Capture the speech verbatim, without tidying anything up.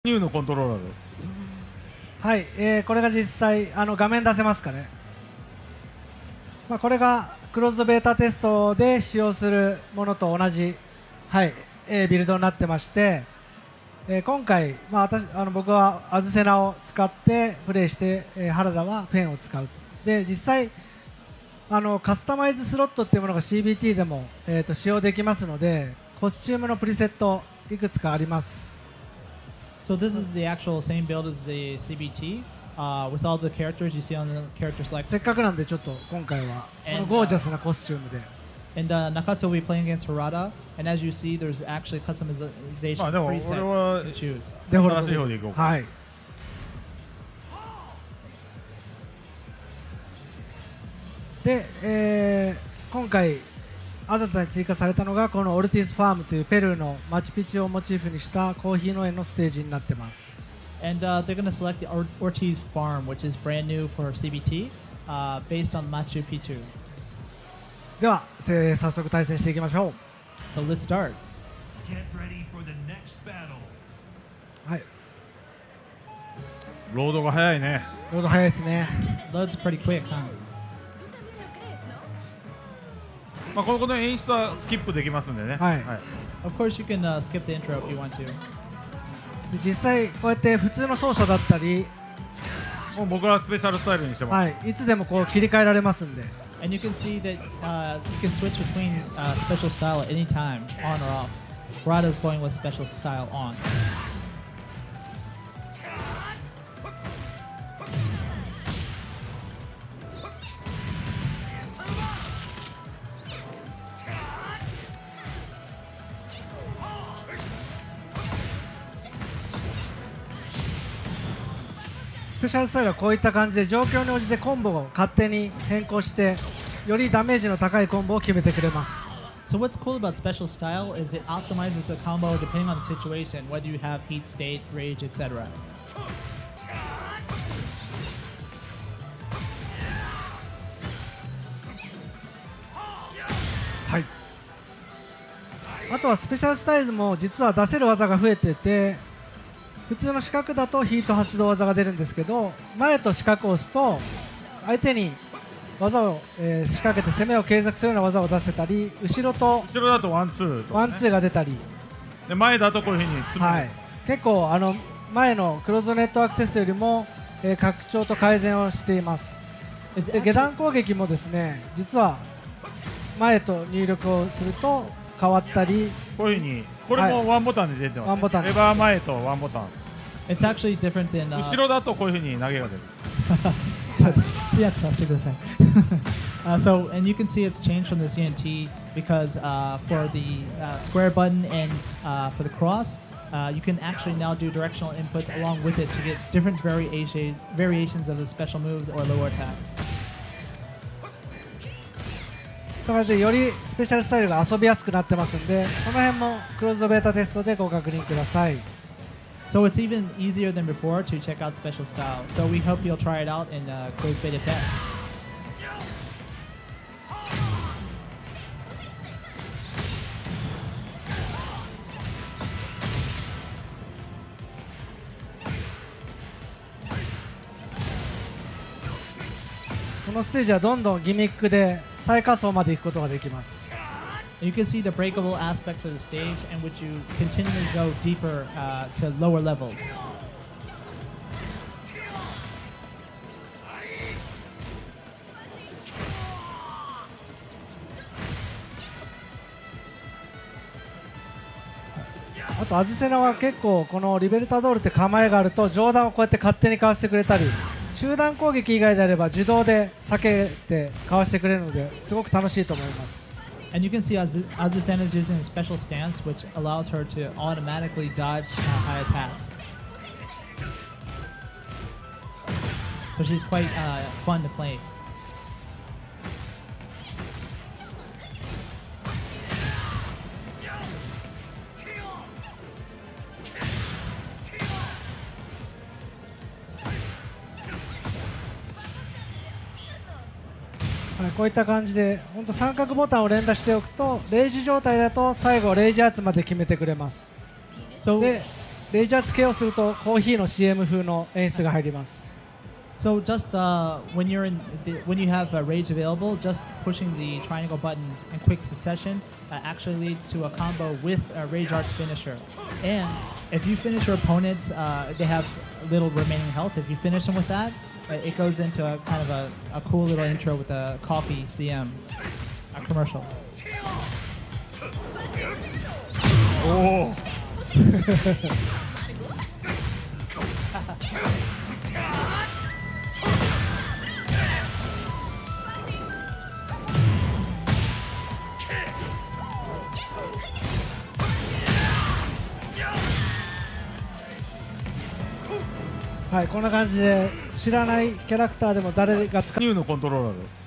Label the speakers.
Speaker 1: ニューのコントローラーです。
Speaker 2: はい、えー、これが実際あの画面出せますかね。まあ、これがクローズドベータテストで使用するものと同じ、はいえー、ビルドになってまして、えー、今回、まあ、私あの僕はアズセナを使ってプレイして、えー、原田はペンを使うと。で実際あのカスタマイズスロットっていうものが シービーティー でも、えー、と使用できますので、コスチュームのプリセットいくつかあります。
Speaker 3: So this is the actual same build as the C B T, uh, with all the characters you see on the character select.
Speaker 2: せっかくなんでちょっと今回はこのゴージャスなコスチュームで。
Speaker 3: And uh, Nakatsu will be playing against Harada, and as you see, there's actually customization
Speaker 1: まあでも俺
Speaker 3: presets
Speaker 1: は
Speaker 3: to choose.
Speaker 2: デフォル
Speaker 1: 新しい方
Speaker 2: ト
Speaker 1: でいこうか。
Speaker 2: はい。で、えー、今回新たに追加されたのがこのオルティスファームというペルーのマチュピチュをモチーフにしたコーヒー農園のステージになってます。
Speaker 3: And uh, they're going to select the Or- Ortiz Farm, which is brand new for C B T, uh, based on Machu Picchu.
Speaker 2: では、えー、早速対戦していきましょう。
Speaker 3: So let's start.
Speaker 4: Get ready for the next battle.
Speaker 2: はい、
Speaker 1: ロードが早いね。
Speaker 2: ロード早いですね。
Speaker 3: Load's pretty quick, huh?
Speaker 1: まあこのこの演出はスキップできますんでね。
Speaker 2: はい
Speaker 3: Of course, you can uh, skip the intro if you want to.
Speaker 2: で実際こうやって普通の操作だったり、
Speaker 1: もう僕はスペシャルスタイルにしてます。
Speaker 2: はい、いつでもこう切り替えられますんで。
Speaker 3: And you can see that uh, you can switch between uh, special style at any time, on or off. Harada's going with special style on.
Speaker 2: スペシャルスタイルはこういった感じで状況に応じてコンボを勝手に変更してよりダメージの高いコンボを決めてくれます。
Speaker 3: So what's cool about special style is it optimizes the combo depending on the situation, whether you have heat state, rage, et cetera.
Speaker 2: はい、あとはスペシャルスタイルも実は出せる技が増えてて、普通の四角だとヒート発動技が出るんですけど、前と四角を押すと相手に技を、えー、仕掛けて攻めを継続するような技を出せたり、後ろと
Speaker 1: 後ろだとワンツーとか、ね、
Speaker 2: ワンツーが出たり、
Speaker 1: で前だとこういうふうに詰める、
Speaker 2: はい、結構あの前のクローズドネットワークテストよりも、えー、拡張と改善をしています。で下段攻撃もですね、実は前と入力をすると変わったり、
Speaker 1: こういうふうにこれもワンボタンで出てます、ね、
Speaker 2: ワンボタン
Speaker 1: レバー前とワンボタン、
Speaker 3: It's actually different than. Uh,
Speaker 1: 後ろだとこういうふうに投げが出る。
Speaker 3: uh, so, and you can see it's changed from the C N T because uh, for the uh, square button and uh, for the cross, uh, you can actually now do directional inputs along with it to get different variation variations of the special moves or lower attacks.
Speaker 2: という感じでよりスペシャルスタイルが遊びやすくなってますんで、その辺もクローズドベータテストでご確認ください。
Speaker 3: So it's even easier than before to check out special style. So we hope you'll try it out in a closed beta test.
Speaker 2: このステージはどんどんギミックで最下層まで行くことができます。
Speaker 3: You can see the breakable aspects of the stage in which you continually go deeper uh, to lower levels.
Speaker 2: あとアズセナは結構このリベルタドールって構えがあると上段をこうやって勝手にかわしてくれたり、集団攻撃以外であれば自動で避けてかわしてくれるのですごく楽しいと思います。
Speaker 3: And you can see Azu- Azucena is using a special stance which allows her to automatically dodge uh, high attacks. So she's quite uh, fun to play.
Speaker 2: はい、こういった感じで本当三角ボタンを連打しておくとレイジ状態だと最後レイジ圧まで決めてくれます。
Speaker 3: So
Speaker 2: でレイジャー付けをするとコーヒーの シーエム 風の演出が入ります。
Speaker 3: So just uh, when you're in the, when you have uh, rage available, just pushing the triangle button in quick succession uh, actually leads to a combo with a Rage Art's finisher. And if you finish your opponents, uh, they have little remaining health. If you finish them with that, uh, it goes into a kind of a, a cool little intro with a coffee C M, a commercial.
Speaker 1: おお
Speaker 2: はい、こんな感じで知らないキャラクターでも誰が使う
Speaker 1: ニューのコントローラーで